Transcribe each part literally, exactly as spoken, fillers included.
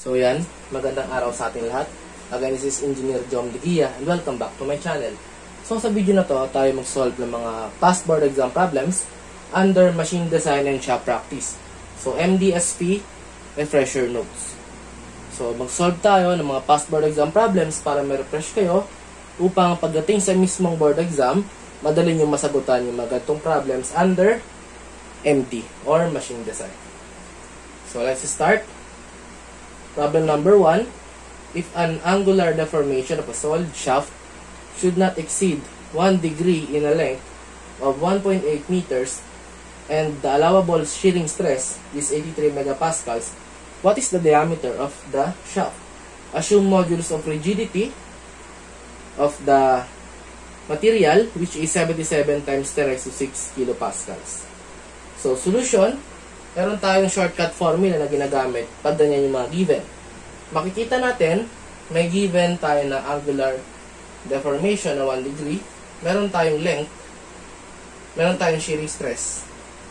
So yan, magandang araw sa ating lahat. Again, this is Engineer Jom Digia and welcome back to my channel. So sa video na to, tayo mag-solve ng mga past board exam problems under Machine Design and Shop Practice. So M D S P, Refresher Notes. So mag-solve tayo ng mga past board exam problems para ma-refresh kayo upang pagdating sa mismong board exam, madali nyo masagutan yung mga ganitong problems under M D or Machine Design. So let's start. Problem number one. If an angular deformation of a solid shaft should not exceed one degree in a length of one point eight meters and the allowable shearing stress is eighty-three megapascals, what is the diameter of the shaft? Assume modulus of rigidity of the material, which is seventy-seven times ten raised to six kilopascals. So, solution, meron tayong shortcut formula na ginagamit pag ganyan yung mga given. Makikita natin, may given tayo na angular deformation na one degree, meron tayong length, meron tayong shearing stress.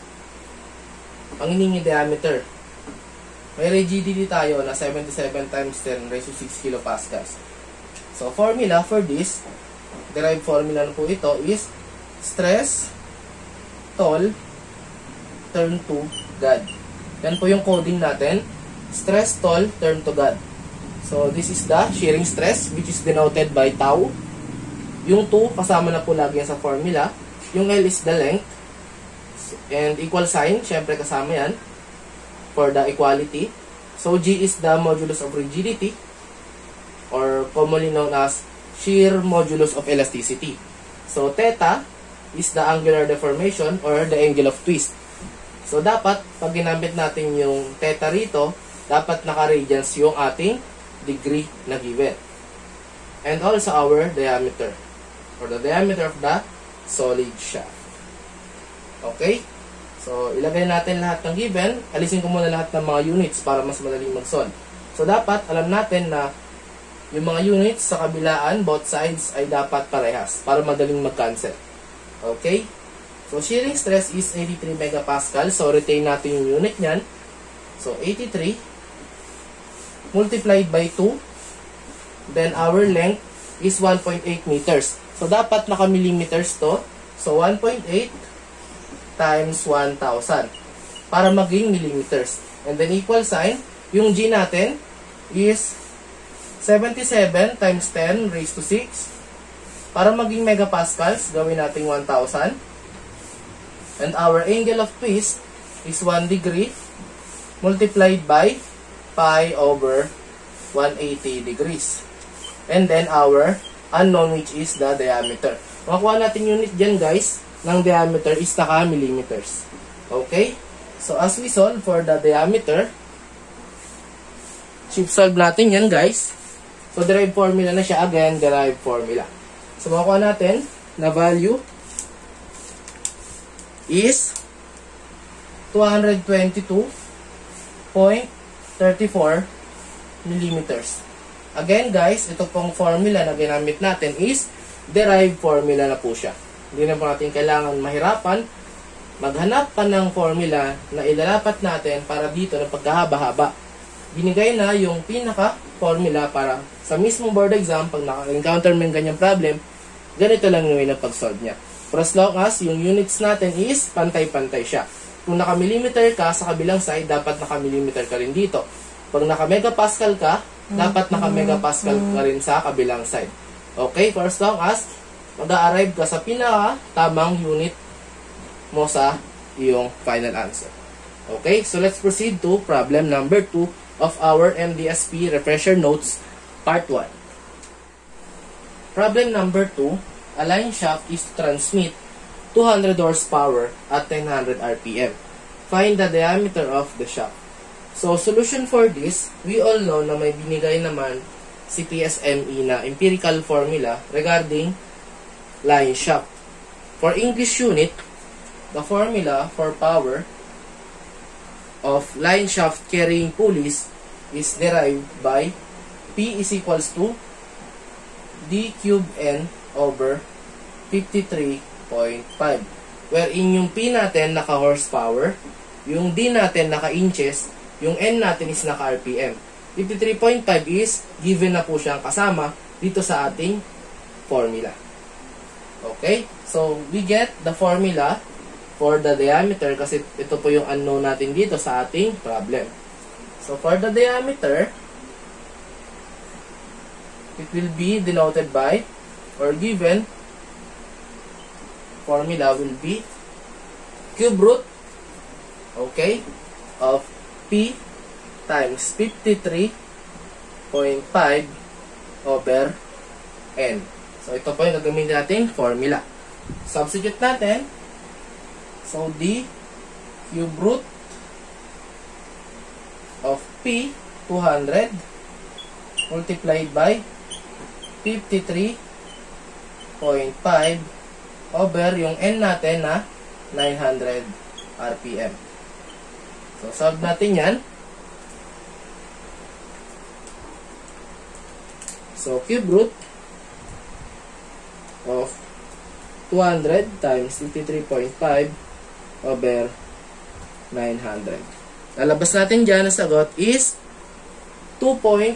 Ang hiningi diameter, may rigidity tayo na seventy-seven times ten raised to six kilopascals. So, formula for this, derived formula na po ito is stress tall turn to God. Yan po yung coding natin. Stress tall turn to God. So, this is the shearing stress which is denoted by tau. Yung two, kasama na po lagi yan sa formula. Yung L is the length. And equal sign, syempre kasama yan for the equality. So, G is the modulus of rigidity or commonly known as shear modulus of elasticity. So, theta is the angular deformation or the angle of twist. So, dapat, pag ginamit natin yung theta rito, dapat naka-radians yung ating degree na given. And also our diameter, or the diameter of the solid shaft. Okay? So, ilagay natin lahat ng given. Alisin ko muna lahat ng mga units para mas madaling mag-solve. So, dapat, alam natin na yung mga units sa kabilaan, both sides, ay dapat parehas para madaling mag-cancel. Okay? So, shearing stress is eighty-three megapascal. So, retain natin yung unit niyan. So, eighty-three multiplied by two. Then, our length is one point eight meters. So, dapat naka-millimeters to. So, one point eight times one thousand para maging millimeters. And then, equal sign. Yung G natin is seventy-seven times ten raised to six. Para maging megapascals, gawin natin one thousand. And our angle of twist is one degree multiplied by pi over one hundred eighty degrees. And then our unknown, which is the diameter. Makuha natin unit dyan, guys, ng diameter is naka-millimeters. Okay? So, as we solve for the diameter, shift solve natin yan, guys. So, derived formula na siya. Again, derived formula. So, makuha natin na value is two hundred twenty-two point three four millimeters. Again, guys, ito pong formula na ginamit natin is derived formula na po siya. Hindi na po natin kailangan mahirapan maghanap pa ng formula na ilalapat natin para dito na pagkahaba-haba. Binigay na yung pinaka-formula para sa mismong board exam, pag naka-encounter mo yung ganyang problem, ganito lang yung way na pag-solve niya. For as long as yung units natin is pantay-pantay siya. Kung naka-millimeter ka sa kabilang side, dapat naka-millimeter ka rin dito. Pag naka-megapascal ka, dapat naka-megapascal ka rin sa kabilang side. Okay? For as long as mag-a-arrive ka sa pinaka-tamang unit mo sa iyong final answer. Okay? So, let's proceed to problem number two of our M D S P Refresher Notes Part one. Problem number two. A line shaft is to transmit two hundred horsepower at nine hundred R P M. Find the diameter of the shaft. So, solution for this, we all know na may binigay naman si P S M E na empirical formula regarding line shaft. For English unit, the formula for power of line shaft carrying pulleys is derived by P is equals to D cube N over fifty-three point five. Wherein yung P natin naka horsepower, yung D natin naka inches, yung N natin is naka R P M. fifty-three point five is given na po siyang kasama dito sa ating formula. Okay? So, we get the formula for the diameter kasi ito po yung unknown natin dito sa ating problem. So, for the diameter, it will be denoted by or given formula will be cube root, okay, of P times fifty-three point five over N. So, ito po yung gagamitin natin formula. Substitute natin. So, D cube root of P two hundred multiplied by fifty-three point five over yung N natin na nine hundred R P M. So, solve natin yan. So, cube root of two hundred times fifty-three point five over nine hundred. Lalabas natin dyan ang sagot is two point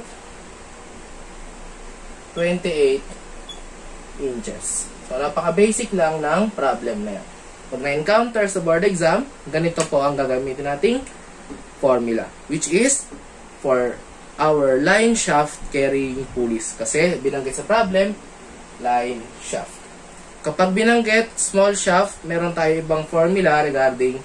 two eight inches. So, napaka-basic lang ng problem na yan. Pag na-encounter sa board exam, ganito po ang gagamitin nating formula, which is for our line shaft carrying pulleys. Kasi binanggit sa problem, line shaft. Kapag binanggit small shaft, meron tayo ibang formula regarding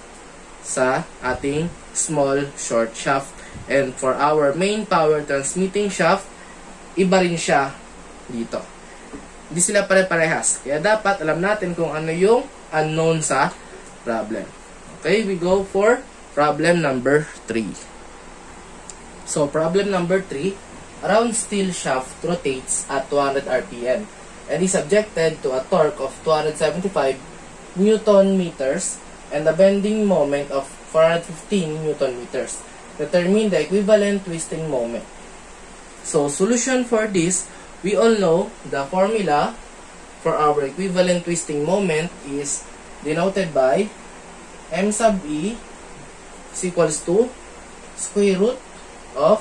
sa ating small short shaft. And for our main power transmitting shaft, iba rin siya dito. Hindi sila pare-parehas. Kaya dapat alam natin kung ano yung unknown sa problem. Okay, we go for problem number three. So, problem number three, a round steel shaft rotates at two hundred R P M and is subjected to a torque of two hundred seventy-five newton meters and a bending moment of four hundred fifteen newton meters. Determine the equivalent twisting moment. So, solution for this, we all know the formula for our equivalent twisting moment is denoted by M sub E is equals to square root of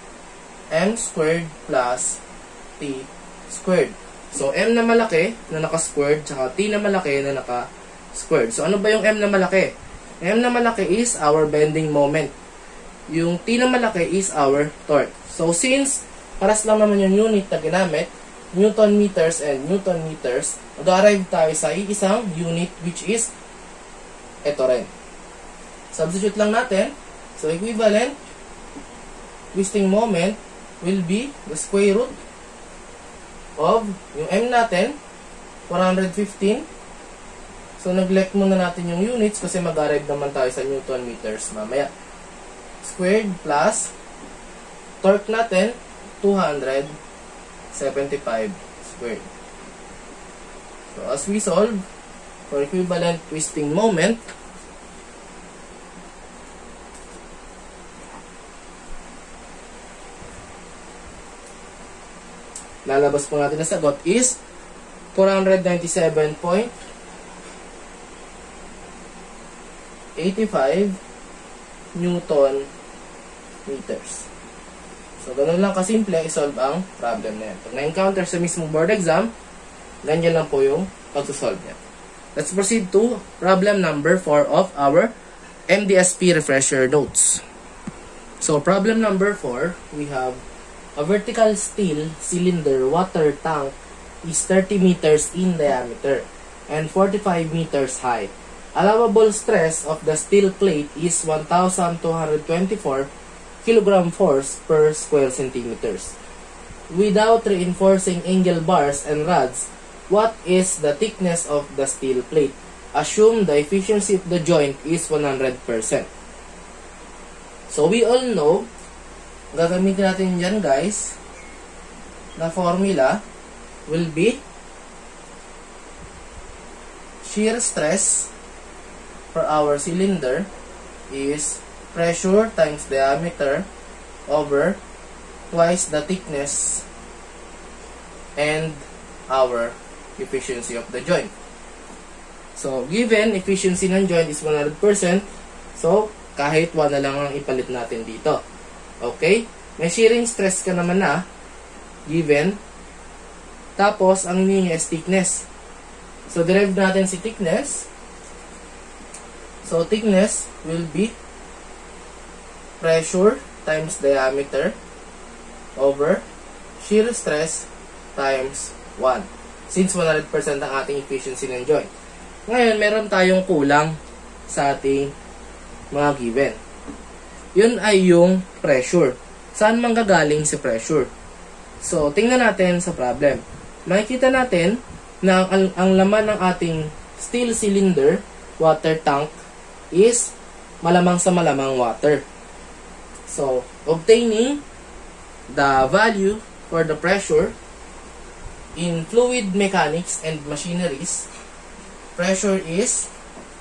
M squared plus T squared. So, M na malaki na naka-squared, tsaka T na malaki na naka-squared. So, ano ba yung M na malaki? M na malaki is our bending moment. Yung T na malaki is our torque. So, since paras lang naman yung unit na ginamit, Newton meters and Newton meters, mag-arrive tayo sa isang unit which is ito rin. Substitute lang natin. So, equivalent twisting moment will be the square root of yung M natin, four hundred fifteen. So, neglect muna natin yung units kasi mag-arrive naman tayo sa Newton meters mamaya. Squared plus torque natin, two hundred seventy-five squared. So, as we solve for equivalent twisting moment, lalabas po natin na sagot is four hundred ninety-seven point eight five newton meters. So, ganun lang kasimple i-solve ang problem na yan. Pag na-encounter sa mismong board exam, ganyan lang po yung pag-solve niya. Let's proceed to problem number four of our M D S P refresher notes. So, problem number four, we have a vertical steel cylinder water tank is thirty meters in diameter and forty-five meters high. Allowable stress of the steel plate is one thousand two hundred twenty-four kilogram force per square centimeters. Without reinforcing angle bars and rods, what is the thickness of the steel plate? Assume the efficiency of the joint is one hundred percent. So, we all know, gagamitin natin dyan guys, na formula will be shear stress for our cylinder is pressure times diameter over twice the thickness and our efficiency of the joint. So, given efficiency ng joint is one hundred percent, so, kahit one na lang ang ipalit natin dito. Okay? may shearing stress ka naman na, given. Tapos, ang hinihingi is thickness. So, derive natin si thickness. So, thickness will be pressure times diameter over shear stress times one. Since one hundred percent ang ating efficiency ng joint. Ngayon, meron tayong kulang sa ating mga given. Yun ay yung pressure. Saan manggagaling si pressure? So, tingnan natin sa problem. Makikita natin na ang, ang laman ng ating steel cylinder, water tank, is malamang sa malamang water. So, obtaining the value for the pressure in fluid mechanics and machineries, pressure is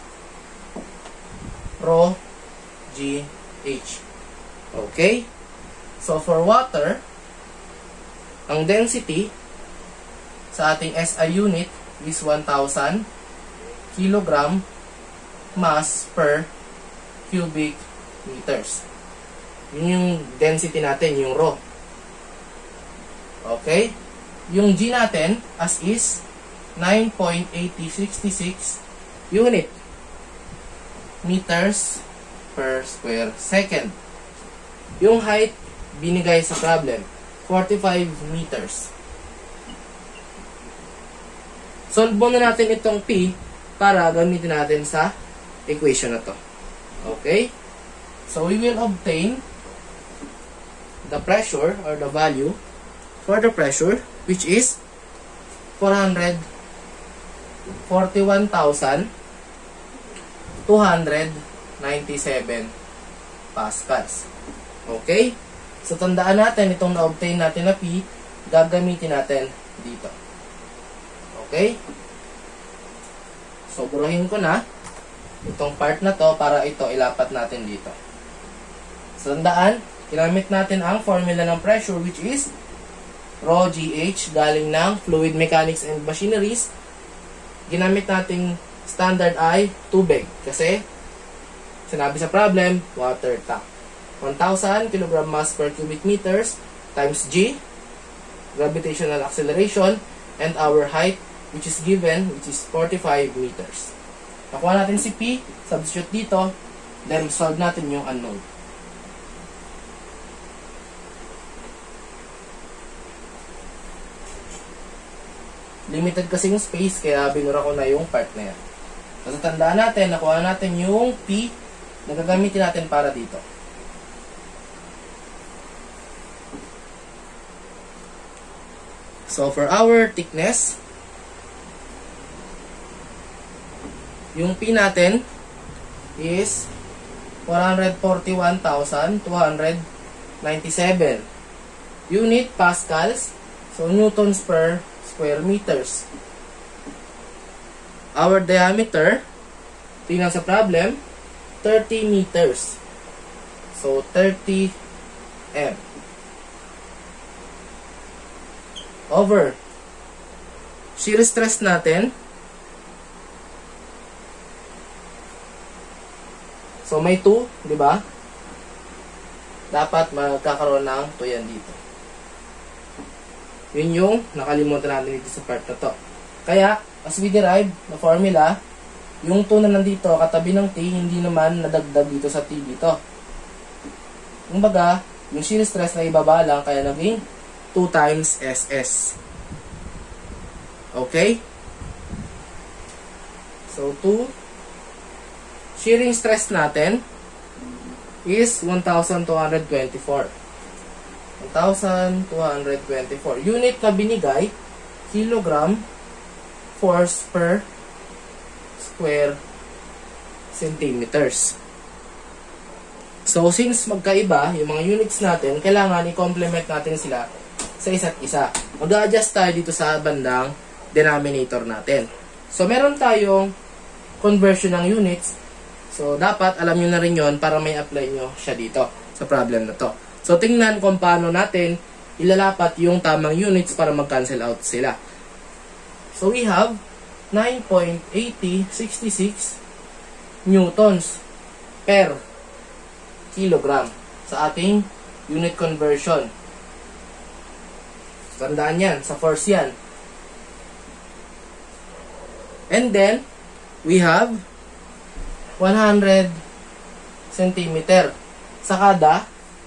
rho G H. Okay? So, for water, ang density sa ating S I unit is one thousand kilogram mass per cubic meters. Yun yung density natin, yung rho. Okay? Yung G natin, as is, nine point eight zero six six unit meters per square second. Yung height, binigay sa problem, forty-five meters. Solve muna natin itong P para gamitin natin sa equation na to. Okay? So, we will obtain the pressure or the value for the pressure, which is four hundred forty-one thousand two hundred ninety-seven pascals. Okay? So, tandaan natin itong na-obtain natin na P, gagamitin natin dito. Okay? So, burahin ko na itong part na to para ito ilapat natin dito. So, tandaan, ginamit natin ang formula ng pressure, which is rho G H galing ng fluid mechanics and machineries. Ginamit nating standard ay tubig kasi sinabi sa problem, water tank. one thousand kilogram mass per cubic meters times G, gravitational acceleration, and our height, which is given, which is forty-five meters. Nakuha natin si P, substitute dito, then solve natin yung unknown. Limited kasi yung space, kaya binura ko na yung part na yan. So, tandaan natin, nakuha natin yung P na gagamitin natin para dito. So, for our thickness, yung P natin is one hundred forty-one thousand two hundred ninety-seven unit pascals, so newtons per square meters. Our diameter, tingnan sa problem, thirty meters. So, thirty meters. Over shear stress natin, so may two, di ba? Dapat magkakaroon ng two yan dito. Yun yung nakalimutan natin dito sa part na to. Kaya, as we derive the formula, yung two na nandito katabi ng T, hindi naman nadagdag dito sa T dito. Kumbaga, yung shear stress na ibaba lang, kaya naging two times S S. Okay? So, two. Shearing stress natin is one thousand two hundred twenty-four. one thousand two hundred twenty-four. Unit na binigay, kilogram force per square centimeters. So, since magkaiba yung mga units natin, kailangan i-complement natin sila sa isa't isa. Mag-adjust tayo dito sa bandang denominator natin. So, meron tayong conversion ng units. So, dapat alam nyo na rin yun para may apply nyo siya dito sa problem na to. So, tingnan kung paano natin ilalapat yung tamang units para mag-cancel out sila. So, we have nine point eight zero six six newtons per kilogram sa ating unit conversion. Tandaan yan, sa force yan. And then, we have one hundred centimeter sa kada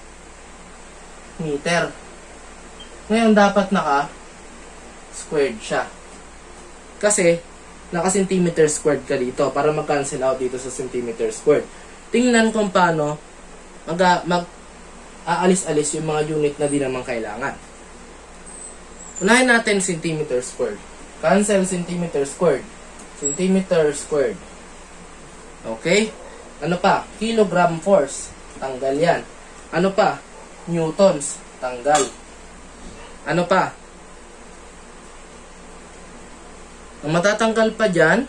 meter. Ngayon, dapat naka-squared siya. Kasi, naka-centimeter squared ka dito para mag-cancel out dito sa centimeter squared. Tingnan kung paano mag-aalis-alis yung mga unit na di naman kailangan. Unahin natin centimeter squared. Cancel centimeter squared. Centimeter squared. Okay? Ano pa? Kilogram force. Tanggal yan. Ano pa? Newtons. Tanggal. Ano pa? Ang matatanggal pa dyan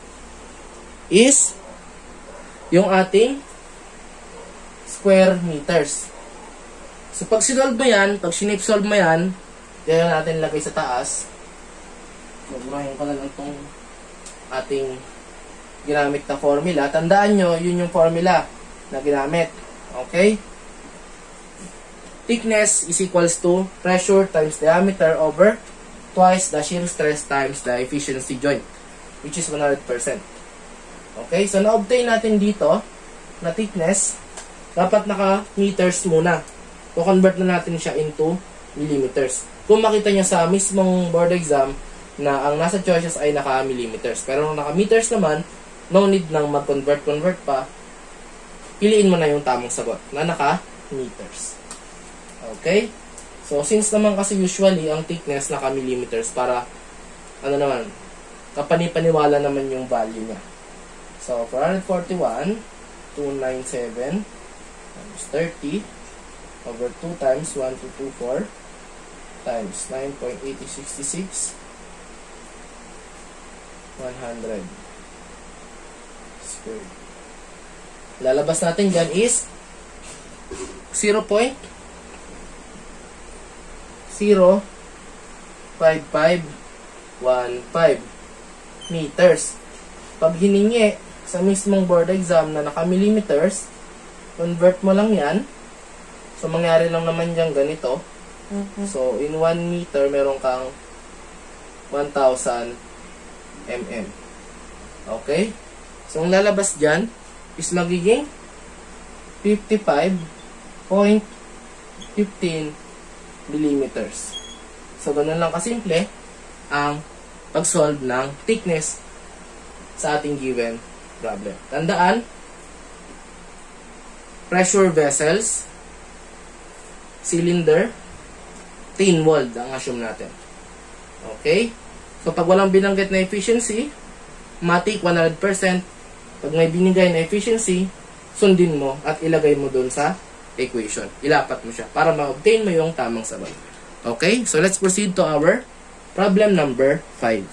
is yung ating square meters. So, pag sinolve mo yan, pag sinip-solve mo yan, kaya natin lagay sa taas. Magmurahin ko na lang itong ating ginamit na formula. Tandaan nyo, yun yung formula na ginamit. Okay? Thickness is equals to pressure times diameter over twice the shear stress times the efficiency joint, which is one hundred percent. Okay? So, na-obtain natin dito na thickness, dapat naka-meters muna. So, convert na natin siya into millimeters. Kung makita nyo sa mismong board exam na ang nasa choices ay naka-millimeters. Pero kung naka-meters naman, no need nang mag-convert-convert pa. Piliin mo na yung tamang sagot na naka-meters. Okay? So, since naman kasi usually ang thickness naka-millimeters para, ano naman, kapanipaniwala naman yung value niya. So, four hundred forty-one, two hundred ninety-seven times thirty over two times one thousand two hundred twenty-four times nine point eight zero six six one hundred squared. Lalabas natin dyan is zero point zero five five one five meters. Pag hiningi sa mismong board exam na naka-millimeters, convert mo lang yan. So, mangyari lang naman dyan ganito. Mm-hmm. So, in one meter, meron kang one thousand millimeters. Okay? So, ang lalabas dyan is magiging fifty-five point one five millimeters. So, ganun lang kasimple ang pag-solve ng thickness sa ating given problem. Tandaan, pressure vessels, cylinder, thin-walled ang assume natin. Okay? So, pag walang binanggit na efficiency, matik one hundred percent. Pag may binigay na efficiency, sundin mo at ilagay mo dun sa equation. Ilapat mo siya para ma-obtain mo yung tamang sagot. Okay? So, let's proceed to our problem number five.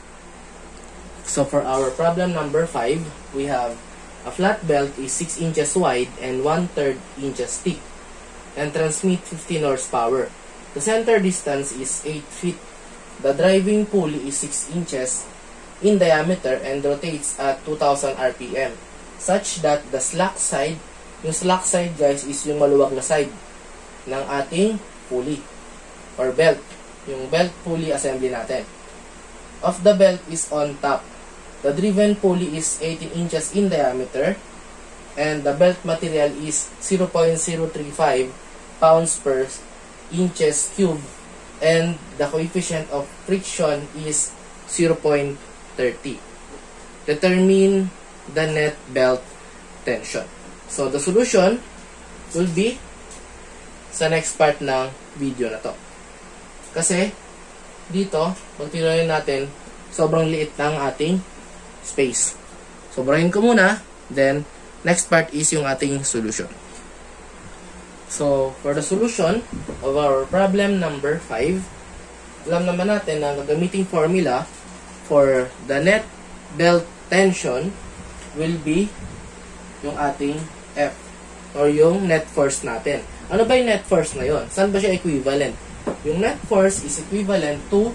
So, for our problem number five, we have a flat belt is six inches wide and one third inches thick and transmit fifteen horsepower. The center distance is eight feet. The driving pulley is six inches in diameter and rotates at two thousand R P M such that the slack side, yung slack side guys is yung maluwag na side ng ating pulley or belt. Yung belt pulley assembly natin. Of the belt is on top. The driven pulley is eighteen inches in diameter and the belt material is zero point zero three five pounds per inches cube and the coefficient of friction is zero point three zero. Determine the net belt tension. So, the solution will be sa next part ng video na to. Kasi, dito, pag tinuloy natin, sobrang liit ng ating space. Sobrahin ko muna, then, next part is yung ating solution. So, for the solution of our problem number five, alam naman natin na gagamiting formula for the net belt tension will be yung ating F or yung net force natin. Ano ba yung net force na yun? Saan ba siya equivalent? Yung net force is equivalent to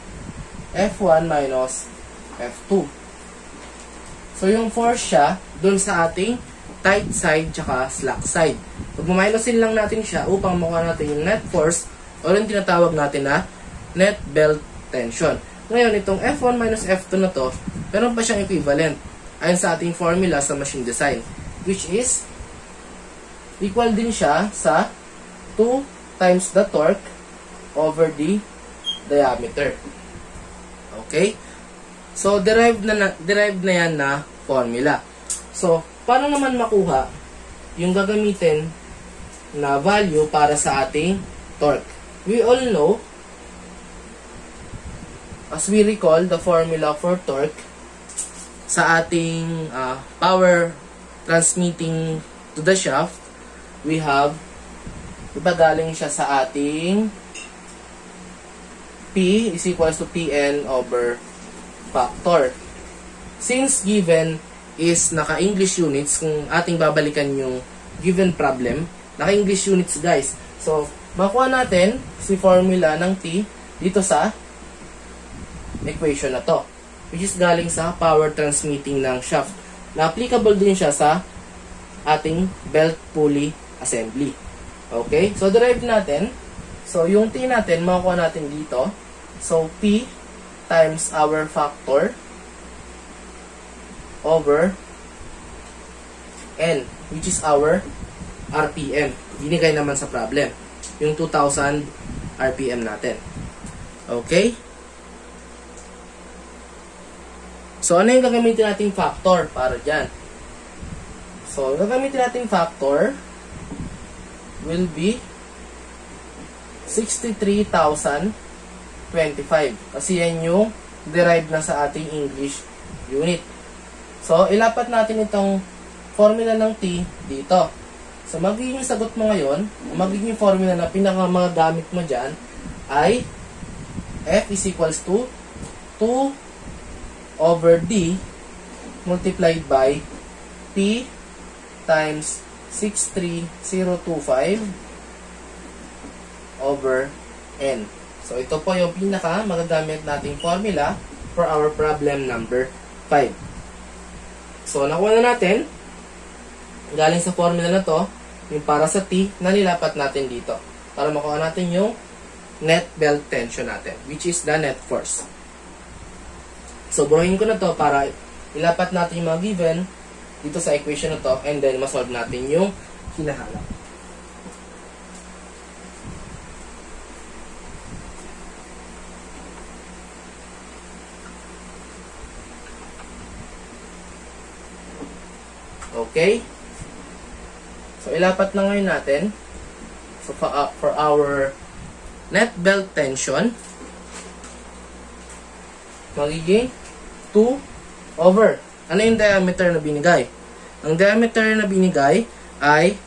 F one minus F two. So, yung force siya dun sa ating tight side tsaka slack side. Pag-minusin lang natin siya upang makuha natin yung net force o yung tinatawag natin na net belt tension. Ngayon, itong F one minus F two na to, meron pa siyang equivalent ayon sa ating formula sa machine design, which is equal din siya sa two times the torque over the diameter. Okay? So, derived na, na, derived na yan na formula. So, paano naman makuha yung gagamitin na value para sa ating torque? We all know, as we recall, the formula for torque sa ating uh, power transmitting to the shaft, we have, diba galing siya sa ating P is equals to P N over factor. Since given is naka-English units, kung ating babalikan yung given problem, naka-English units guys. So, makuha natin si formula ng T dito sa equation na to, which is galing sa power transmitting ng shaft. Na applicable din siya sa ating belt pulley assembly. Okay? So, derive natin. So, yung T natin, makuha natin dito. So, P times our factor over N, which is our R P M. Binigay naman sa problem. Yung two thousand R P M natin. Okay? So, ano yung gagamitin nating factor para dyan? So, gagamitin nating factor will be sixty-three thousand twenty-five. Kasi yan yung derived na sa ating English unit. So, ilapat natin itong formula ng T dito. So, magiging sagot mo ngayon, magiging formula na pinakamagamit mo dyan ay F is equals to two over D multiplied by P times six three zero two five over N. So, ito po yung pinaka magagamit nating formula for our problem number five. So, nakuha na natin, galing sa formula na to, yung para sa T, na nilapat natin dito. Para makuha natin yung net belt tension natin, which is the net force. So, buruhin ko na to para ilapat natin yung mga given dito sa equation na to, and then masolve natin yung hinahanap. Okay? So, ilapat na ngayon natin. So, for, uh, for our net belt tension, magiging two over. Ano yung diameter na binigay? Ang diameter na binigay ay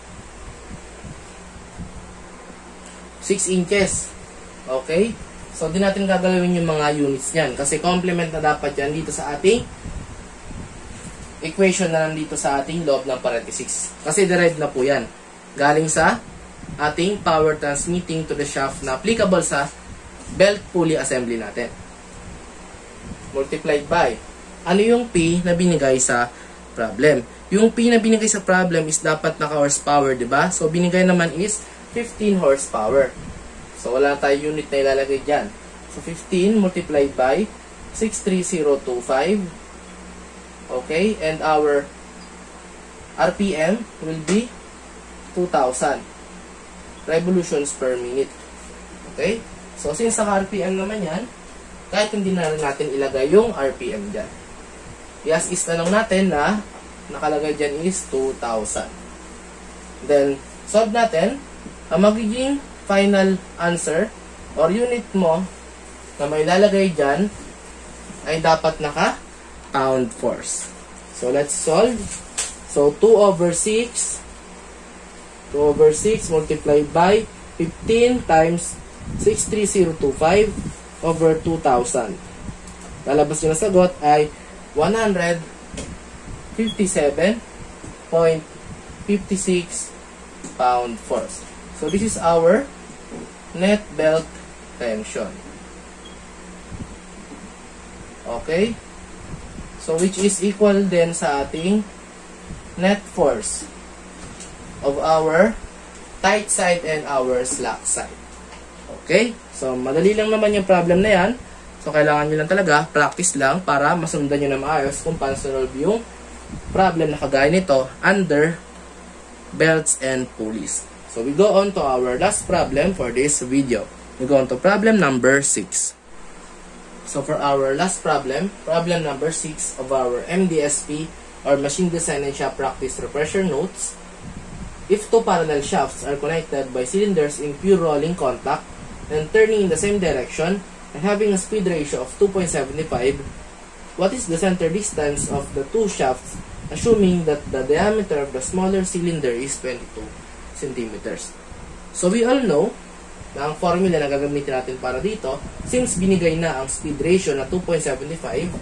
six inches. Okay? So, di natin gagalawin yung mga units niyan. Kasi complement na dapat yan dito sa ating equation na nandito sa ating loob ng parenthesis. Kasi derived na po yan. Galing sa ating power transmitting to the shaft na applicable sa belt pulley assembly natin. Multiplied by, ano yung P na binigay sa problem? Yung P na binigay sa problem is dapat naka horsepower, di ba? So, binigay naman is fifteen horsepower. So, wala tayong unit na ilalagay dyan. So, fifteen multiplied by six three zero two five. Okay, and our R P M will be two thousand revolutions per minute. Okay, so since sa R P M naman yan, kahit hindi na natin ilagay yung R P M dyan. Yes, is na lang natin na nakalagay dyan is two thousand. Then, solve natin. Ang magiging final answer or unit mo na may lalagay dyan ay dapat naka pound force. So, let's solve. So, two over six. two over six multiplied by fifteen times six three zero two five over two thousand. Lalabas yung sagot ay one hundred fifty-seven point five six pound force. So, this is our net belt tension. Okay? So, which is equal din sa ating net force of our tight side and our slack side. Okay? So, madali lang naman yung problem na yan. So, kailangan nyo lang talaga, practice lang para masundan nyo na maayos kung paano solve yung problem na kagaya nito under belts and pulleys. So, we go on to our last problem for this video. We go on to problem number six. So, for our last problem, problem number six of our M D S P or Machine Design and Shop Practice Refresher Notes. If two parallel shafts are connected by cylinders in pure rolling contact and turning in the same direction and having a speed ratio of two point seven five, what is the center distance of the two shafts assuming that the diameter of the smaller cylinder is twenty-two centimeters? So we all know na ang formula na gagamitin natin para dito, since binigay na ang speed ratio na two point seven five,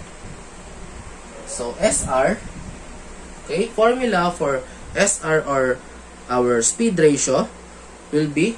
so S R, okay, formula for S R or our speed ratio will be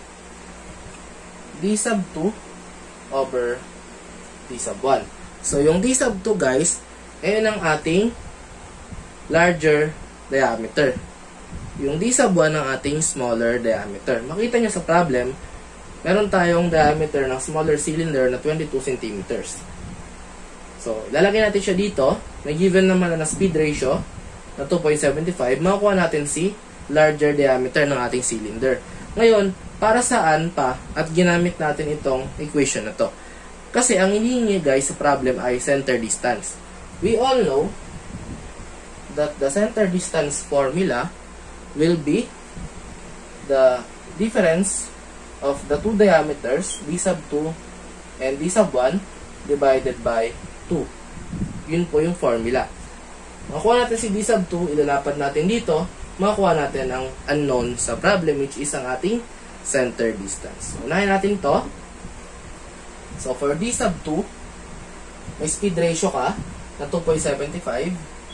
D sub two over D sub one. So, yung D sub two, guys, ayun ang ating larger diameter. Yung D sub one ang ating smaller diameter. Makita nyo sa problem, meron tayong diameter ng smaller cylinder na twenty-two centimeters. So, lalagyan natin siya dito. May given naman na speed ratio na two point seven five. Makukuha natin si larger diameter ng ating cylinder. Ngayon, para saan pa at ginamit natin itong equation na to? Kasi ang hinihingi, guys, sa problem ay center distance. We all know that the center distance formula will be the difference of the two diameters, D sub two and D sub one, divided by two. Yun po yung formula. Makuha natin si D sub two, ilalapad natin dito, makuha natin ang unknown sa problem, which is ang ating center distance. Unahin natin to. So, for D sub two, may speed ratio ka na two point seven five.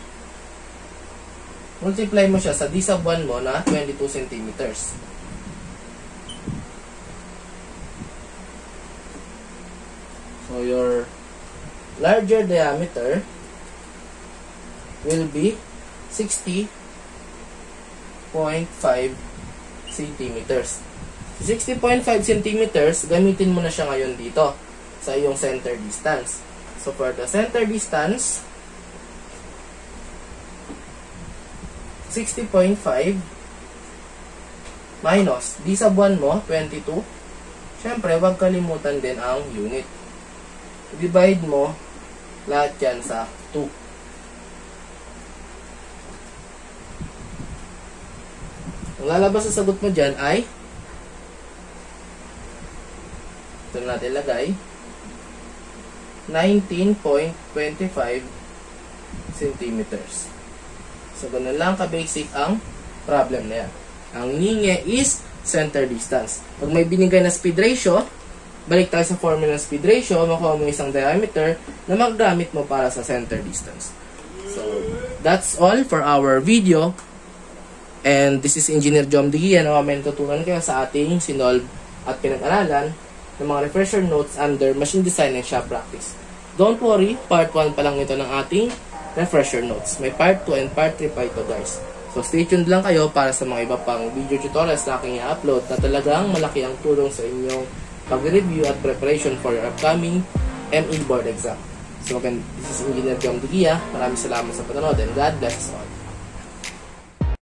Multiply mo siya sa D sub one mo na twenty-two centimeters. So, your larger diameter will be sixty point five centimeters. sixty point five centimeters, gamitin mo na siya ngayon dito sa iyong center distance. So, for the center distance, sixty point five minus D sub one mo, twenty-two. Siyempre, huwag kalimutan din ang unit. Divide mo lahat yan sa two. Ang lalabas sa sagot mo dyan ay, ito natin lagay, nineteen point two five centimeters. So, ganun lang ka-basic ang problem na yan. Ang hinihingi is center distance. Pag may binigay na speed ratio, balik tayo sa formula ng speed ratio, makuha mo isang diameter na maggamit mo para sa center distance. So, that's all for our video. And this is Engineer Jom Digia na may natutunan kayo sa ating sinolve at pinag-aralan ng mga refresher notes under Machine Design and Shop Practice. Don't worry, part one pa lang ito ng ating refresher notes. May part two and part three pa ito, guys. So, stay tuned lang kayo para sa mga iba pang video tutorials na aking i-upload na talagang malaki ang tulong sa inyong pag-review at preparation for your upcoming M E board exam. So, again, this is Engineer Jom Digia. Maraming salamat sa panonood and God bless us all.